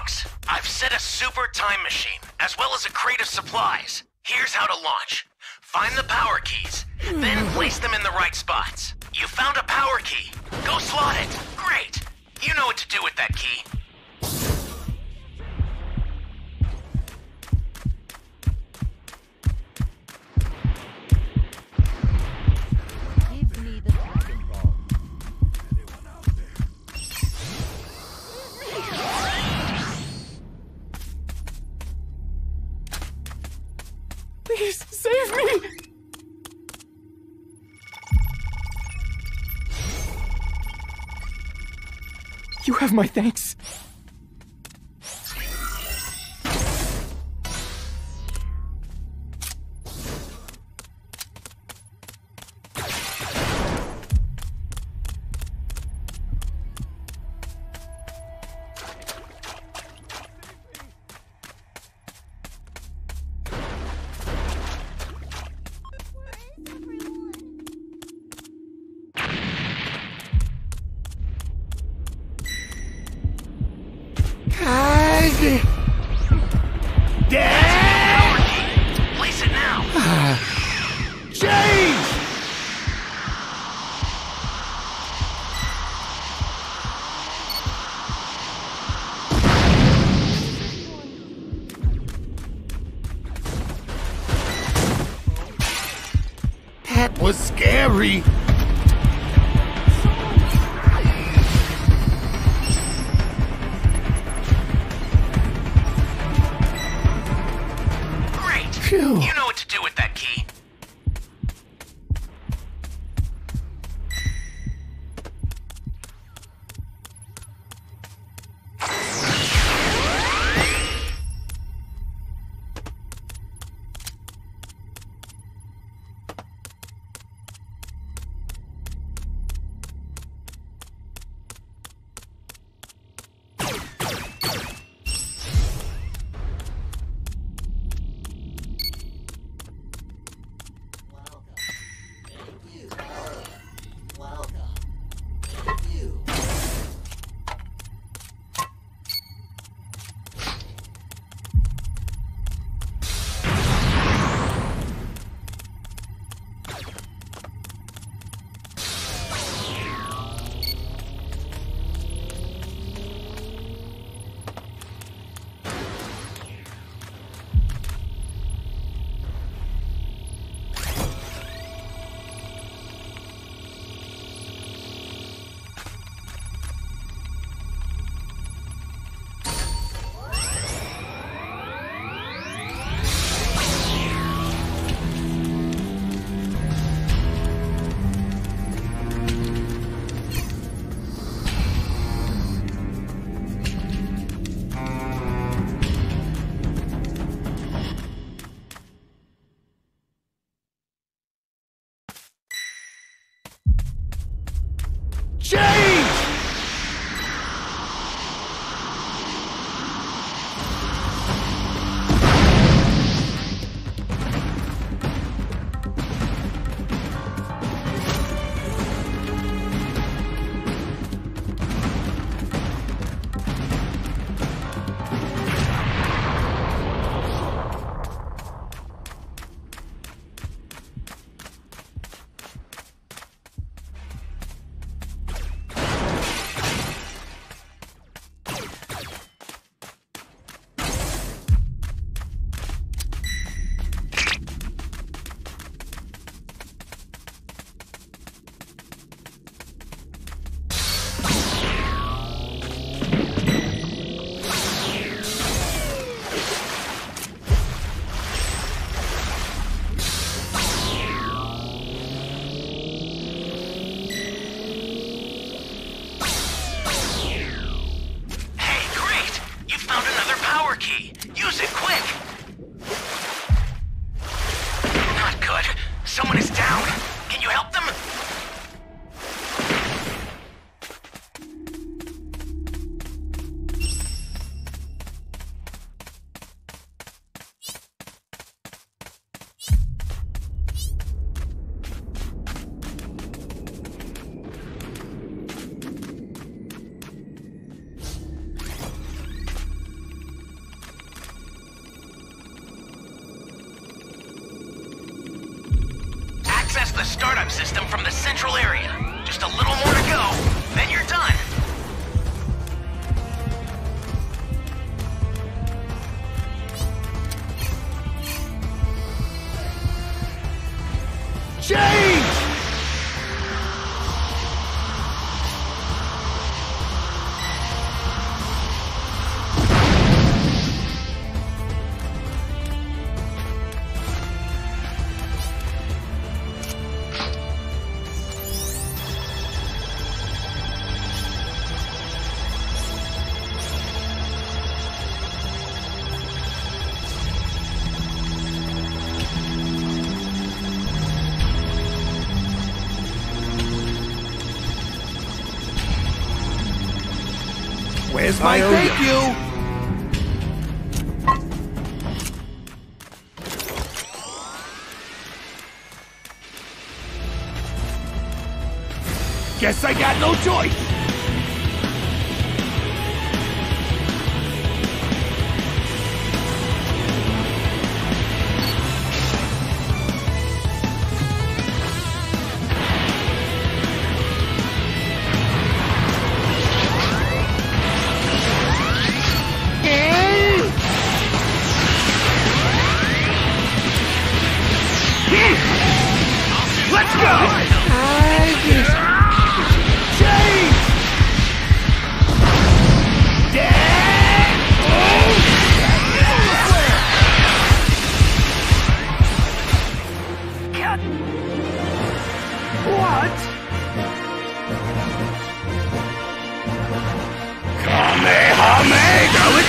Trunks, I've set a super time machine, as well as a crate of supplies. Here's how to launch. Find the power keys, then place them in the right spots. You found a power key. Go slot it. Great. You know what to do with that key. Give me the Dragon Ball. Please, save me! You have my thanks. Place it now. Change! That was scary. Great. Phew. You know what to do with that key. the startup system from the central area. Just a little more to go, then you're done. Change! Where's my thank you? Guess I got no choice. Let's go! Change! What? Kamehameha!